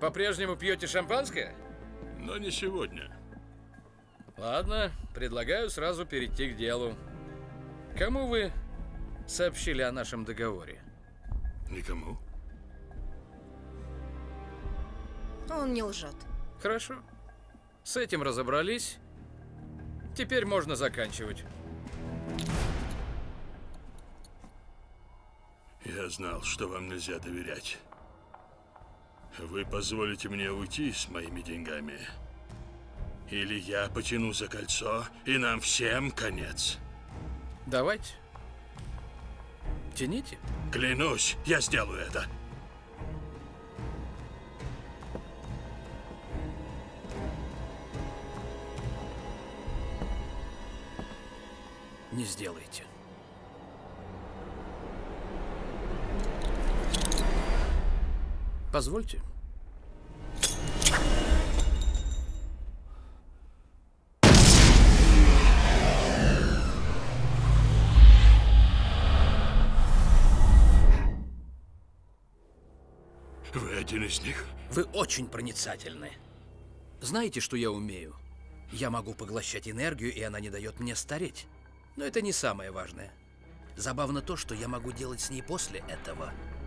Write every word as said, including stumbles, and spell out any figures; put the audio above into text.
По-прежнему пьете шампанское? Но не сегодня. Ладно, предлагаю сразу перейти к делу. Кому вы сообщили о нашем договоре? Никому. Он не лжет. Хорошо. С этим разобрались. Теперь можно заканчивать. Я знал, что вам нельзя доверять. Вы позволите мне уйти с моими деньгами? Или я потяну за кольцо, и нам всем конец? Давайте. Тяните. Клянусь, я сделаю это. Не сделайте. Позвольте. Вы один из них? Вы очень проницательны. Знаете, что я умею? Я могу поглощать энергию, и она не дает мне стареть. Но это не самое важное. Забавно то, что я могу делать с ней после этого.